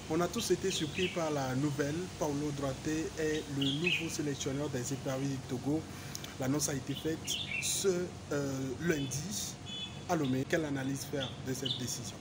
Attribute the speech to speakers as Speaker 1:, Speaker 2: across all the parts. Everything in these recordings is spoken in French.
Speaker 1: On a tous été surpris par la nouvelle. Paulo Duarte est le nouveau sélectionneur des Éperviers du Togo. L'annonce a été faite ce lundi à Lomé. Quelle analyse faire de cette décision?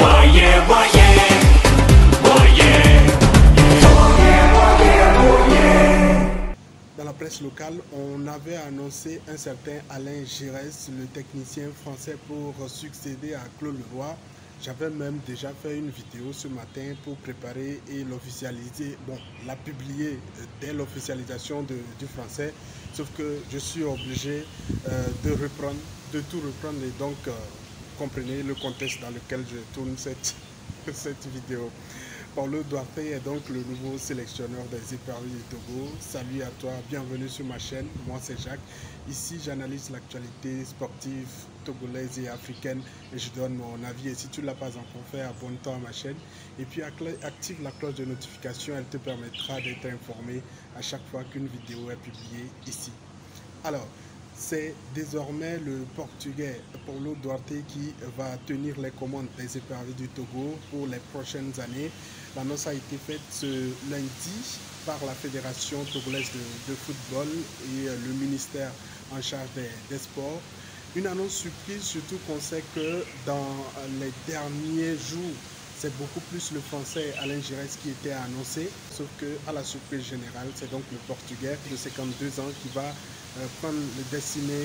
Speaker 1: Dans la presse locale, on avait annoncé un certain Alain Giresse, le technicien français, pour succéder à Claude Leroy. J'avais même déjà fait une vidéo ce matin pour préparer et l'officialiser, bon, la publier dès l'officialisation du français, sauf que je suis obligé de tout reprendre et donc comprenez le contexte dans lequel je tourne cette vidéo. Paulo Duarte est donc le nouveau sélectionneur des Éperviers du Togo. Salut à toi, bienvenue sur ma chaîne. Moi c'est Jacques. Ici j'analyse l'actualité sportive togolaise et africaine et je donne mon avis. Et si tu ne l'as pas encore fait, abonne-toi à ma chaîne. Et puis active la cloche de notification, elle te permettra d'être informé à chaque fois qu'une vidéo est publiée ici. Alors, c'est désormais le Portugais Paulo Duarte qui va tenir les commandes des Éperviers du Togo pour les prochaines années. L'annonce a été faite ce lundi par la Fédération togolaise de football et le ministère en charge des sports. Une annonce surprise, surtout qu'on sait que dans les derniers jours, c'est beaucoup plus le français Alain Giresse qui était annoncé, sauf qu'à la surprise générale, c'est donc le Portugais de 52 ans qui va prendre le destiné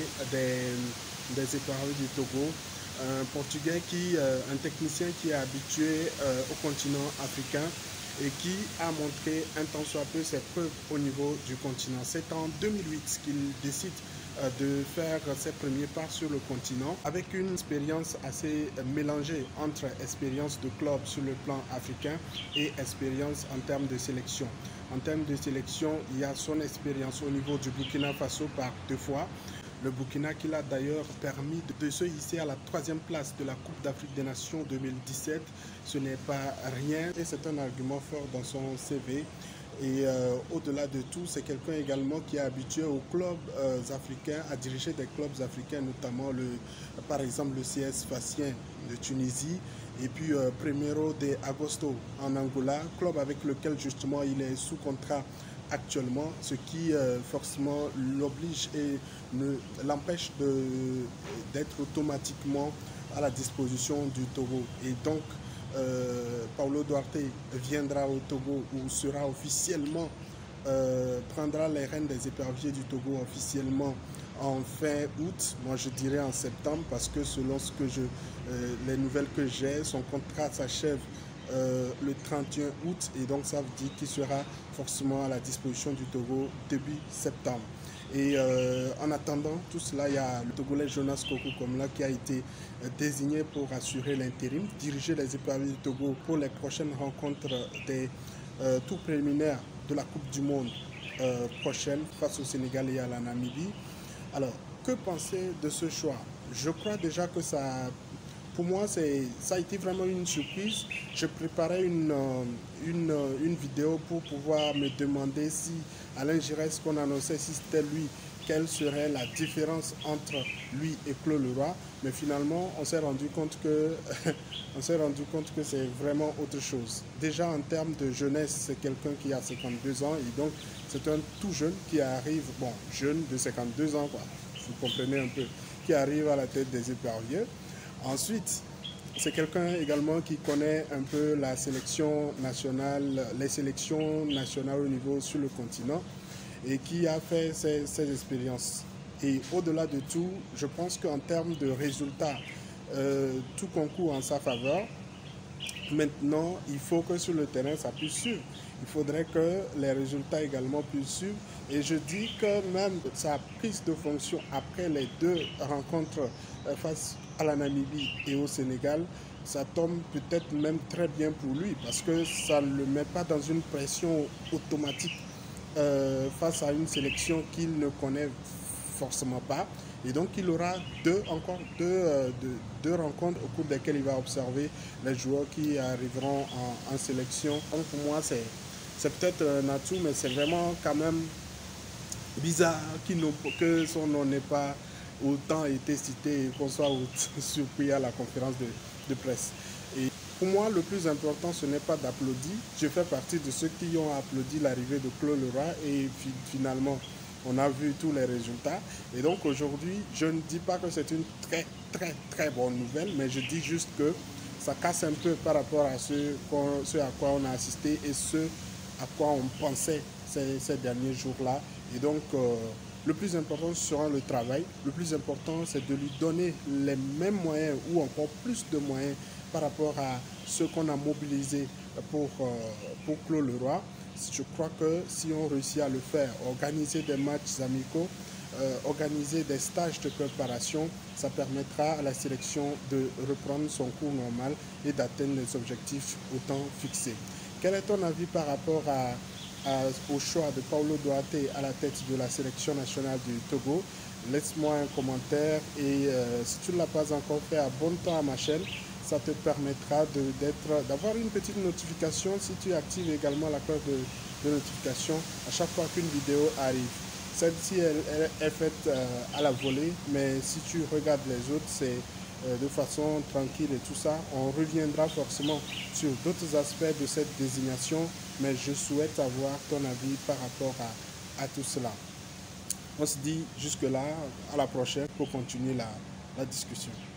Speaker 1: des Éperviers du Togo. Un Portugais un technicien qui est habitué au continent africain et qui a montré un tant soit peu ses preuves au niveau du continent. C'est en 2008 qu'il décide de faire ses premiers pas sur le continent avec une expérience assez mélangée entre expérience de club sur le plan africain et expérience en termes de sélection. En termes de sélection, il y a son expérience au niveau du Burkina Faso par 2 fois. Le Burkina qui l'a d'ailleurs permis de se hisser à la 3e place de la Coupe d'Afrique des Nations 2017. Ce n'est pas rien et c'est un argument fort dans son CV. Et au-delà de tout, c'est quelqu'un également qui est habitué aux clubs africains, à diriger des clubs africains, notamment par exemple le CS Sfaxien de Tunisie et puis Primeiro de Agosto en Angola, club avec lequel justement il est sous contrat actuellement, ce qui forcément l'oblige et l'empêche d'être automatiquement à la disposition du Togo. Et donc, Paulo Duarte viendra au Togo ou sera officiellement, prendra les rênes des Éperviers du Togo officiellement en fin août, moi je dirais en septembre, parce que selon les nouvelles que j'ai, son contrat s'achève le 31 août et donc ça veut dire qu'il sera forcément à la disposition du Togo début septembre. Et en attendant tout cela, il y a le Togolais Jonas Kokou-Komla qui a été désigné pour assurer l'intérim, diriger les Éperviers du Togo pour les prochaines rencontres des tours préliminaires de la Coupe du Monde prochaine face au Sénégal et à la Namibie. Alors, que penser de ce choix? Je crois déjà que pour moi, ça a été vraiment une surprise. Je préparais une vidéo pour pouvoir me demander si Alain Giresse qu'on annonçait, si c'était lui, quelle serait la différence entre lui et Claude Leroy. Mais finalement, on s'est rendu compte que c'est vraiment autre chose. Déjà en termes de jeunesse, c'est quelqu'un qui a 52 ans et donc c'est un tout jeune qui arrive, bon, jeune de 52 ans, quoi, vous comprenez un peu, qui arrive à la tête des Éperviers. Ensuite, c'est quelqu'un également qui connaît un peu la sélection nationale, les sélections nationales au niveau sur le continent et qui a fait ses expériences. Et au-delà de tout, je pense qu'en termes de résultats, tout concourt en sa faveur. Maintenant, il faut que sur le terrain, ça puisse suivre. Il faudrait que les résultats également puissent suivre. Et je dis que même sa prise de fonction après les 2 rencontres face à la Namibie et au Sénégal, ça tombe peut-être même très bien pour lui parce que ça ne le met pas dans une pression automatique face à une sélection qu'il ne connaît forcément pas. Et donc il aura encore deux rencontres au cours desquelles il va observer les joueurs qui arriveront en sélection. Donc pour moi c'est peut-être un atout, mais c'est vraiment quand même bizarre que son nom n'ait pas autant été cité et qu'on soit surpris à la conférence de presse. Et Pour moi, le plus important, ce n'est pas d'applaudir. Je fais partie de ceux qui ont applaudi l'arrivée de Claude Leroy et finalement, on a vu tous les résultats. Et donc aujourd'hui, je ne dis pas que c'est une très bonne nouvelle, mais je dis juste que ça casse un peu par rapport à ce à quoi on a assisté et ce à quoi on pensait ces derniers jours-là. Et donc, le plus important sera le travail. Le plus important, c'est de lui donner les mêmes moyens ou encore plus de moyens par rapport à ce qu'on a mobilisé pour Claude Leroy. Je crois que si on réussit à le faire, organiser des matchs amicaux, organiser des stages de préparation, ça permettra à la sélection de reprendre son cours normal et d'atteindre les objectifs au temps fixé. Quel est ton avis par rapport au choix de Paulo Duarte à la tête de la sélection nationale du Togo? Laisse-moi un commentaire et si tu ne l'as pas encore fait, abonne-toi à ma chaîne. Ça te permettra d'avoir une petite notification si tu actives également la cloche de notification à chaque fois qu'une vidéo arrive. Celle-ci, elle est faite à la volée, mais si tu regardes les autres, c'est de façon tranquille et tout ça. On reviendra forcément sur d'autres aspects de cette désignation, mais je souhaite avoir ton avis par rapport à tout cela. On se dit jusque-là, à la prochaine pour continuer la discussion.